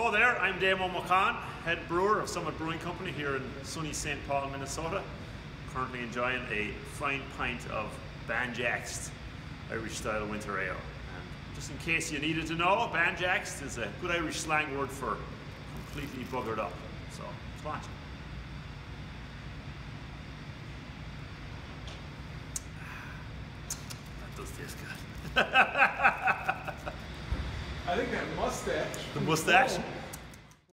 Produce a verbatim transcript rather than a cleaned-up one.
Hello there, I'm Damo McCann, head brewer of Summit Brewing Company here in sunny Saint Paul, Minnesota. Currently enjoying a fine pint of Banjaxed Irish style winter ale. And just in case you needed to know, Banjaxed is a good Irish slang word for completely buggered up. So, let's watch it. That does taste good. I think that mustache. The mustache?